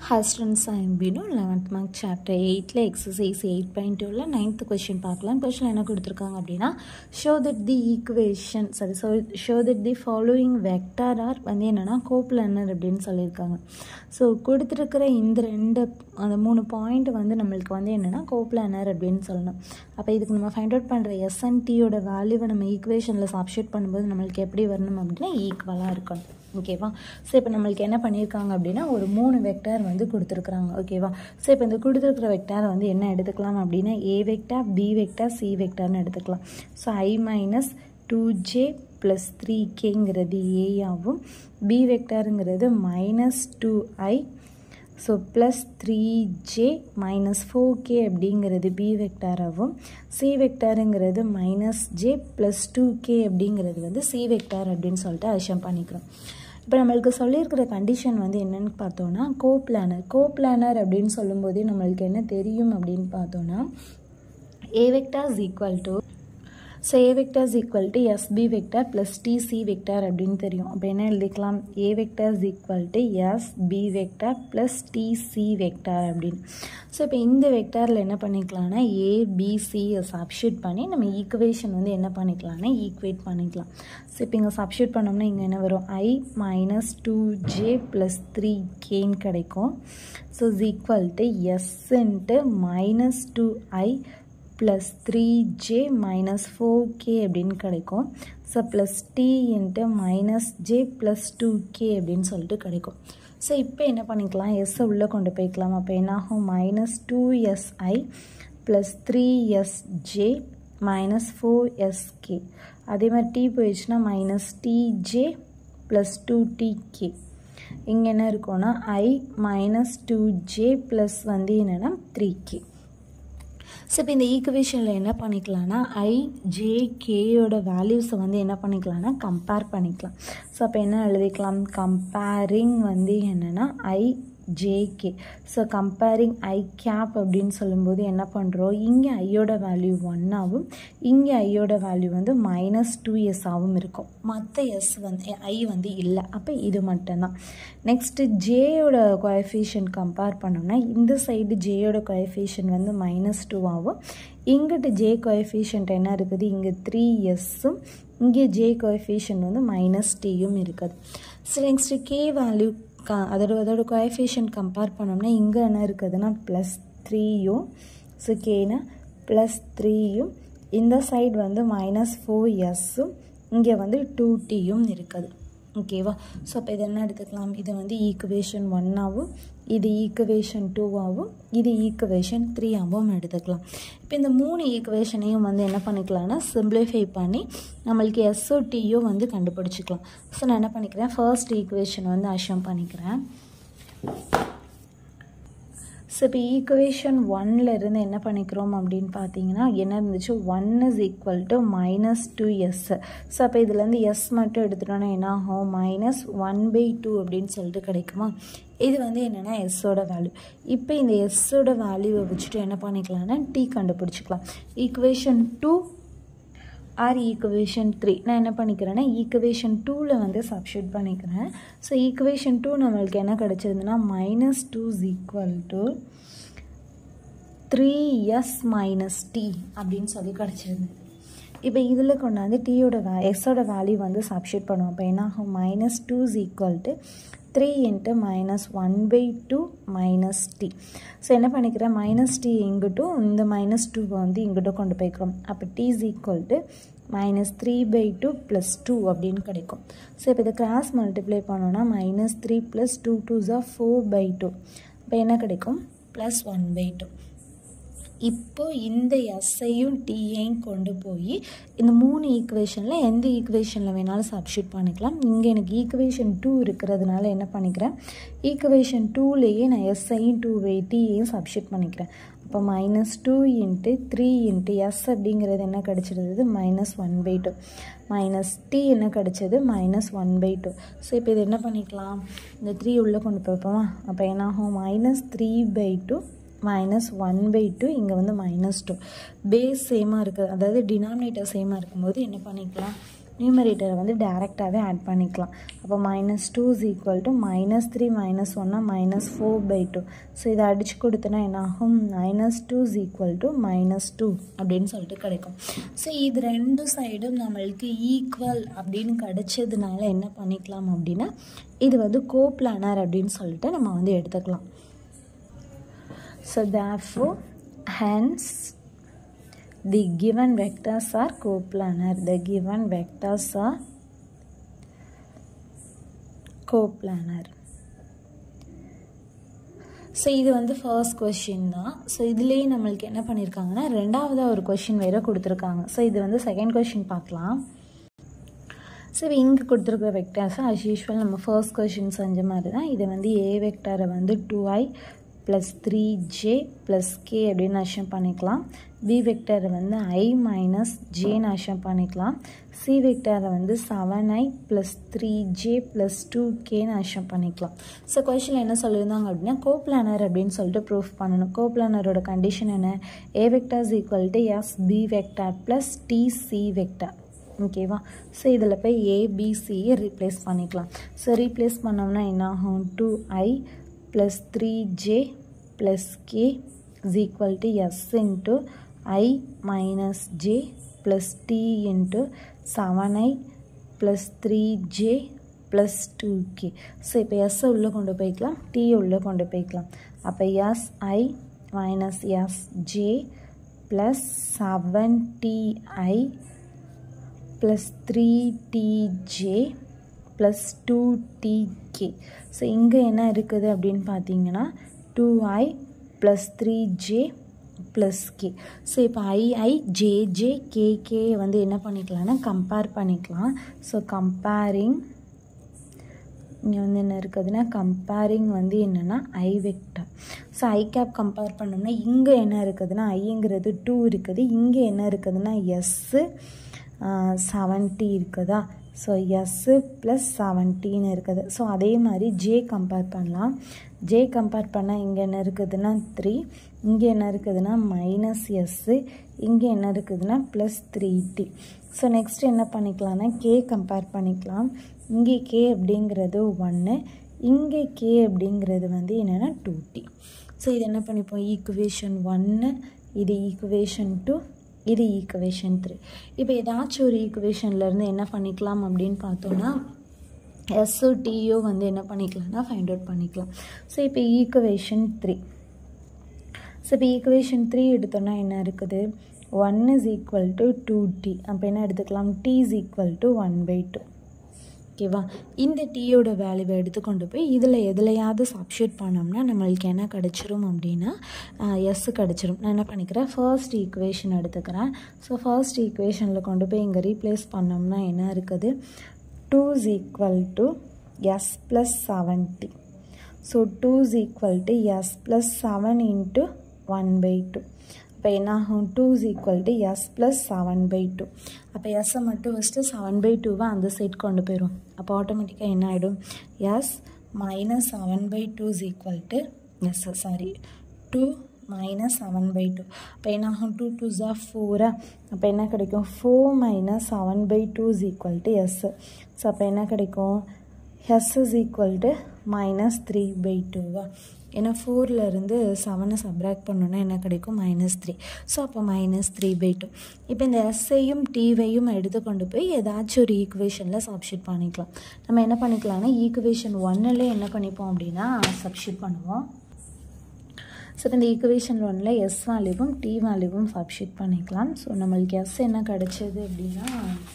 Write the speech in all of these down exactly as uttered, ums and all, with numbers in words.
Hi students, I am Binu, eleventh mark chapter eight la exercise eight point two la ninth question பார்க்கலாம். question என்ன கொடுத்திருக்காங்க அப்படினா show that the equation sorry so show that the following vector are வந்து என்னன்னா coplanar அப்படினு சொல்லிருக்காங்க. So கொடுத்திருக்கிற இந்த ரெண்டு அந்த மூணு பாயிண்ட் வந்து நமக்கு வந்து என்னன்னா coplanar அப்படினு சொல்லணும். அப்ப இதுக்கு நம்ம ஃபைண்ட் அவுட் பண்ற s and t ஓட வேல்யூவை நம்ம ஈக்குவேஷன்ல சப்ஸ்டிட்யூட் பண்ணும்போது நமக்கு எப்படி வரணும் அப்படினா ஈக்குவலா இருக்கணும். ஓகேவா? சோ இப்போ நமக்கு என்ன பண்ணிருக்காங்க அப்படினா ஒரு மூணு வெக்டார் வந்து கொடுத்திருக்காங்க. ஓகேவா? சோ இப்போ இந்த கொடுத்திருக்கிற வெக்டார் வந்து என்ன எடுத்துக்கலாம் அப்படினா a vector, b vector, c வெக்டார்னு எடுத்துக்கலாம். So i minus two j plus three k ங்கிறது a ஆகும், b வெக்டார்ங்கிறது minus two i so plus three j minus four k அப்படிங்கிறது b வெக்டார் ஆகும், c வெக்டார்ங்கிறது minus j plus two k அப்படிங்கிறது வந்து c வெக்டார் அப்படினு சொல்லிட்டு அசம்ப் பண்ணிக்கிறோம். இப்போ நம்மளுக்கு சொல்லியிருக்கிற கண்டிஷன் வந்து என்னன்னு பார்த்தோம்னா கோப்ளானர். கோப்ளானர் அப்படின்னு சொல்லும்போதே நம்மளுக்கு என்ன தெரியும் அப்படின்னு பார்த்தோம்னா a vector is equal to so a vector is equal to sb vector plus tc vector அப்படின்னு தெரியும். அப்போ என்ன எழுதிக்கலாம்? a vector is equal to sb vector plus tc vector அப்படின்னு. ஸோ இப்போ இந்த வெக்டாரில் என்ன பண்ணிக்கலாம்னா a b c சப்ஸ்டிட்யூட் பண்ணி நம்ம ஈக்குவேஷன் வந்து என்ன பண்ணிக்கலாம்னா ஈக்குவேட் பண்ணிக்கலாம். ஸோ இப்போ இங்கே சப்ஸ்டிட்யூட் பண்ணோம்னா இங்கே என்ன வரும்? i minus two j plus three k கிடைக்கும். So is equal to s into minus two i plus three j minus four k அப்படின்னு கிடைக்கும். So plus t into minus j plus two k அப்படின்னு சொல்லிட்டு கிடைக்கும். So இப்போ என்ன பண்ணிக்கலாம்? s உள்ளே கொண்டு போய்க்கலாம். அப்போ என்ன ஆகும்? minus two s i plus three s j minus four s k. அதே மாதிரி t போயிடுச்சுன்னா minus t j plus two t k. இங்கே என்ன இருக்கும்னா i minus two j plus வந்து என்னன்னா three k. ஸோ இப்போ இந்த ஈக்குவேஷனில் என்ன பண்ணிக்கலாம்னா ஐ ஜே கேயோட வேல்யூஸை வந்து என்ன பண்ணிக்கலாம்னா கம்பேர் பண்ணிக்கலாம். ஸோ அப்போ என்ன எழுதிக்கலாம்? கம்பேரிங் வந்து என்னென்னா I J K. So comparing I cap அப்படின்னு சொல்லும்போது என்ன பண்ணுறோம்? இங்கே ஐயோட வேல்யூ ஒன்னாகவும் இங்கே ஐயோட வேல்யூ வந்து மைனஸ் டூ எஸ் ஆகவும் இருக்கும். மற்ற எஸ் வந்து ஐ வந்து இல்லை. அப்போ இது மட்டும்தான். நெக்ஸ்ட்டு ஜேயோட கோஎஃபிஷியன்ட் கம்பேர் பண்ணோம்னா இந்த சைடு ஜேயோட கோஎஃபிஷியன்ட் வந்து மைனஸ் டூ ஆகும். இங்கிட்டு ஜே கோஎஃபிஷியன்ட் என்ன இருக்குது? இங்கே த்ரீ எஸ்ஸும் இங்கே ஜே கோஎஃபிஷியன்ட் வந்து மைனஸ் டீயும் இருக்குது. ஸோ நெக்ஸ்ட்டு கே வேல்யூ அதோட அதோட கோஎஃபிஷியன்ட் கம்பேர் பண்ணோம்னா இங்கே என்ன இருக்குதுன்னா ப்ளஸ் த்ரீயும் ஸோ கேனா ப்ளஸ் த்ரீயும் இந்த சைடு வந்து மைனஸ் ஃபோர் எஸ்ஸும் இங்கே வந்து டூ டீயும் இருக்குது. ஓகேவா? ஸோ அப்போ இது என்ன எடுத்துக்கலாம்? இது வந்து ஈக்குவேஷன் ஒன்னாகவும் இது ஈக்குவேஷன் டூவாகவும் இது ஈக்குவேஷன் த்ரீயாகவும் எடுத்துக்கலாம். இப்போ இந்த மூணு ஈக்குவேஷனையும் வந்து என்ன பண்ணிக்கலாம்னா சிம்பிளிஃபை பண்ணி நம்மளுக்கு எஸ்ஓ டியோ வந்து கண்டுபிடிச்சிக்கலாம். ஸோ நான் என்ன பண்ணிக்கிறேன்? ஃபர்ஸ்ட் ஈக்குவேஷன் வந்து அசம்ப் பண்ணிக்கிறேன். ஸோ இப்போ ஈக்குவேஷன் ஒன்னில் இருந்து என்ன பண்ணிக்கிறோம் அப்படின்னு பார்த்தீங்கன்னா என்ன இருந்துச்சு? One is equal to minus two S. So அப்போ இதுலேருந்து எஸ் மட்டும் எடுத்துட்டோன்னா என்ன ஆகும்? மைனஸ் ஒன் பை டூ அப்படின்னு சொல்லிட்டு கிடைக்குமா? இது வந்து என்னென்னா எஸ்ஸோட வேல்யூ. இப்போ இந்த எஸ்ஸோட வேல்யூவை வச்சுட்டு என்ன பண்ணிக்கலாம்னா டி கண்டுபிடிச்சிக்கலாம். Equation two or equation three நான் என்ன பண்ணிக்கிறேன்னா ஈக்குவேஷன் டூவில் வந்து சப்ஸ்டிட்யூட் பண்ணிக்கிறேன். ஸோ ஈக்குவேஷன் டூ நம்மளுக்கு என்ன கிடச்சிருந்துன்னா minus two is equal to three S minus T அப்படின்னு சொல்லி கிடச்சிருந்தது. இப்போ இதில் கொண்டாந்து டீயோட வே எஸ்ஸோட வேல்யூ வந்து சப்ஸ்டிட்யூட் பண்ணுவோம். அப்போ என்ன ஆகும்? Minus two is equal to three into minus one by two minus T. So என்ன பண்ணிக்கிறேன்? மைனஸ் டி இங்கிட்டும் இந்த மைனஸ் டூவை வந்து இங்கிட்டும் கொண்டு போய்க்கிறோம். அப்போ T is equal to minus three by two plus two அப்படின்னு கிடைக்கும். ஸோ இப்போ இதை கிராஸ் மல்டிப்ளை பண்ணோன்னா minus three plus two two ஜா ஃபோர் பை டூ. இப்போ என்ன கிடைக்கும்? Plus one by two. இப்போ இந்த எஸ்ஐயும் டியையும் கொண்டு போய் இந்த மூணு ஈக்குவேஷனில் எந்த ஈக்குவேஷனில் வேணாலும் சப்ஸ்டிட்யூட் பண்ணிக்கலாம். இங்கே எனக்கு ஈக்குவேஷன் டூ இருக்கிறதுனால என்ன பண்ணிக்கிறேன்? ஈக்குவேஷன் டூலேயே நான் எஸ்ஐயும் டூ வை டியையும் சப்ஸ்டிட்யூட் பண்ணிக்கிறேன். அப்போ minus two into three into S அப்படிங்கிறது என்ன கிடச்சிருந்தது? Minus one by two. Minus T என்ன கிடச்சது? Minus one by two. So இப்போ இது என்ன பண்ணிக்கலாம்? இந்த த்ரீ உள்ளே கொண்டு போய்ப்போமா? அப்போ என்னாகும்? Minus three by two minus one by two இங்கே வந்து மைனஸ் டூ. பேஸ் சேமாக இருக்குது, அதாவது டினாமினேட்டர் சேமாக இருக்கும்போது என்ன பண்ணிக்கலாம்? நியூமரேட்டரை வந்து டேரெக்டாகவே ஆட் பண்ணிக்கலாம். அப்போ minus two is equal to minus three minus ஒன்னா minus four by two. So இதை அடித்து கொடுத்தனா என்ன ஆகும், minus two is equal to minus two அப்படின்னு சொல்லிட்டு கிடைக்கும். ஸோ இது ரெண்டு சைடும் நம்மளுக்கு ஈக்குவல் அப்படின்னு கிடைச்சதுனால என்ன பண்ணிக்கலாம் அப்படின்னா இது வந்து கோப்ளானர் அப்படின்னு சொல்லிட்டு நம்ம வந்து எடுத்துக்கலாம். So therefore hence the given vectors are coplanar. The given vectors are coplanar. So இது வந்து ஃபர்ஸ்ட் கொஷின் தான். ஸோ இதுலேயே நம்மளுக்கு என்ன பண்ணியிருக்காங்கன்னா ரெண்டாவதாக ஒரு கொஷின் வேறு கொடுத்துருக்காங்க. ஸோ இது வந்து செகண்ட் கொஷின் பார்க்கலாம். ஸோ இங்கே கொடுத்துருக்குற வெக்டார்ஸை அஸ் யூஷுவல் நம்ம ஃபர்ஸ்ட் கொஷின் செஞ்ச மாதிரி தான் இதை வந்து ஏ வெக்டாரை வந்து two I plus three J plus K அப்படின்னு அஷம் பண்ணிக்கலாம். பி வெக்டாரை வந்து ஐ மைனஸ் ஜேன்னு அஷம் பண்ணிக்கலாம். சி வெக்டாரை வந்து seven I plus three J plus two கேன்னு அஷம் பண்ணிக்கலாம். ஸோ கொஷனில் என்ன சொல்லியிருந்தாங்க அப்படின்னா கோப்ளானர் அப்படின்னு சொல்லிட்டு ப்ரூஃப் பண்ணணும். கோப்ளானரோட கண்டிஷன் என்ன, A vector is equal to S B vector plus T C vector. ஓகேவா. ஸோ இதில் போய் ஏபிசியை ரீப்ளேஸ் பண்ணிக்கலாம். ஸோ ரீப்ளேஸ் பண்ணோம்னா என்ன ஆகும், two I plus three j plus k is equal to s into I minus j plus t into seven i plus three j plus two k. So இப்போ s உள்ள கொண்டு போய்க்கலாம், t உள்ள கொண்டு போய்க்கலாம். அப்போ si minus sj plus seven t I plus three t j plus two t k. So இங்கே என்ன இருக்குது அப்படின்னு பார்த்தீங்கன்னா two I plus three J plus K. So இப்போ ஐஐ ஜேஜே கேகே வந்து என்ன பண்ணிக்கலாம்னா கம்பேர் பண்ணிக்கலாம். ஸோ கம்பேரிங் இங்கே வந்து என்ன இருக்குதுன்னா கம்பேரிங் வந்து என்னென்னா I vector. So I cap compare பண்ணோம்னா இங்கே என்ன இருக்குதுன்னா ஐங்கிறது டூ இருக்குது, இங்கே என்ன இருக்குதுன்னா எஸ்ஸு செவன்ட்டி இருக்குதா. ஸோ எஸ்ஸு ப்ளஸ் செவன்ட்டின்னு இருக்குது. ஸோ அதே மாதிரி ஜே கம்பேர் பண்ணலாம். ஜே கம்பேர் பண்ணால் இங்கே என்ன இருக்குதுன்னா த்ரீ, இங்கே என்ன இருக்குதுன்னா மைனஸ் எஸ்ஸு, இங்கே என்ன இருக்குதுன்னா plus three T. So next என்ன பண்ணிக்கலாம்னா கே கம்பேர் பண்ணிக்கலாம். இங்கே கே அப்படிங்கிறது ஒன்று, இங்கே கே அப்படிங்கிறது வந்து என்னென்னா டூ டி. ஸோ இது என்ன பண்ணிப்போம், ஈக்குவேஷன் ஒன்று, இது ஈக்குவேஷன் டூ, இது ஈக்குவேஷன் த்ரீ. இப்போ ஏதாச்சும் ஒரு ஈக்குவேஷன்லேருந்து என்ன பண்ணிக்கலாம் அப்படின்னு பார்த்தோன்னா எஸ்ஸோ டியோ வந்து என்ன பண்ணிக்கலாம்னா ஃபைண்ட் அவுட் பண்ணிக்கலாம். ஸோ இப்போ ஈக்குவேஷன் த்ரீ. ஸோ இப்போ ஈக்குவேஷன் த்ரீ எடுத்தோன்னா என்ன இருக்குது, one is equal to two T. அப்போ என்ன எடுத்துக்கலாம், T is equal to one by two. ஓகேவா. இந்த டீயோட வேல்யூவை எடுத்துக்கொண்டு போய் இதில் எதுலையாவது சப்ஸ்டியூட் பண்ணோம்னா நம்மளுக்கு என்ன கிடச்சிரும் அப்படின்னா எஸ் கிடச்சிரும். நான் என்ன பண்ணிக்கிறேன், ஃபர்ஸ்ட் ஈக்குவேஷன் எடுத்துக்கிறேன். ஸோ ஃபர்ஸ்ட் ஈக்குவேஷனில் கொண்டு போய் இங்கே ரீப்ளேஸ் பண்ணோம்னா என்ன இருக்குது, two is equal to S plus seventy. So two is equal to S plus seven into one by two. இப்போ என்ன ஆகும், two is equal to S plus seven by two. அப்போ எஸ்ஸை மட்டும் ஃபஸ்ட்டு செவன் பை டூவை அந்த side கொண்டு போயிடும். அப்போ ஆட்டோமேட்டிக்காக என்ன ஆகிடும், S minus seven by two is equal to S sorry two minus seven by two. அப்போ என்ன ஆகும், டூ டூ ஜா ஃபோரா. அப்போ என்ன கிடைக்கும், four minus seven by two is equal to S. So அப்போ என்ன கிடைக்கும், S is equal to minus three by டூவா. ஏன்னா ஃபோர்லேருந்து செவனை சப்ராக்ட் பண்ணோன்னா என்ன கிடைக்கும், மைனஸ் த்ரீ. ஸோ அப்போ மைனஸ் த்ரீ பை டூ. இப்போ இந்த எஸ்ஐயும் டிவையும் எடுத்து கொண்டு போய் ஏதாச்சும் ஒரு ஈக்குவேஷனில் சப்ஸ்டியூட் பண்ணிக்கலாம். நம்ம என்ன பண்ணிக்கலாம்னா ஈக்குவேஷன் ஒன்னில் என்ன பண்ணிப்போம் அப்படின்னா சப்ஸ்டியூட் பண்ணுவோம். ஸோ இப்போ இந்த ஈக்குவேஷன் ஒன்னில் எஸ் வேல்யூவும் டி வேல்யூவும் சப்ஸ்டியூட் பண்ணிக்கலாம். ஸோ நம்மளுக்கு எஸ் என்ன கிடச்சிது அப்படின்னா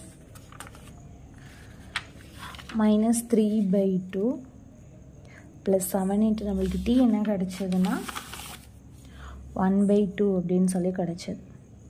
minus three by two plus seven into நம்மளுக்கு டி என்ன கிடச்சதுன்னா ஒன் பை டூ அப்படின்னு சொல்லி கிடச்சது.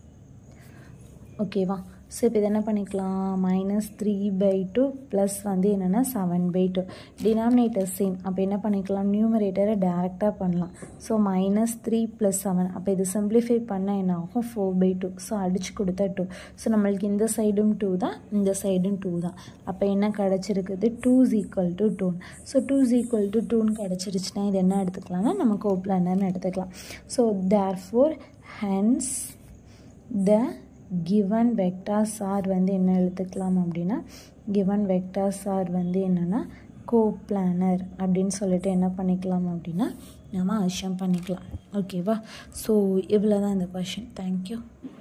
ஓகேவா. ஸோ இப்போ இது என்ன பண்ணிக்கலாம், minus three by two plus வந்து என்னென்னா seven by two. Denominator same. அப்போ என்ன பண்ணிக்கலாம், நியூமரேட்டரை டேரெக்டாக பண்ணலாம். So minus three plus seven. அப்போ இது சிம்பிளிஃபை பண்ணால் என்ன ஆகும், ஃபோர் பை டூ. ஸோ அடித்து கொடுத்தா டூ. ஸோ நம்மளுக்கு இந்த சைடும் டூ தான், இந்த சைடும் டூ தான். அப்போ என்ன கிடச்சிருக்குது, டூ இஸ் ஈக்குவல் டு டூன். So two is equal to டூன்னு கிடச்சிருச்சுன்னா இது என்ன எடுத்துக்கலாம்னா நம்ம கோப்ளானர்னு எடுத்துக்கலாம். So therefore hence the given vectors are வந்து என்ன எழுத்துக்கலாம் அப்படின்னா கிவன் வெக்டார்ஸ் ஆர் வந்து என்னென்னா கோப்ளானர் அப்படின்னு சொல்லிட்டு என்ன பண்ணிக்கலாம் அப்படின்னா நம்ம அஷ்யூம் பண்ணிக்கலாம். ஓகேவா? ஸோ இவ்வளோ தான் இந்த கொஷின். தேங்க்யூ.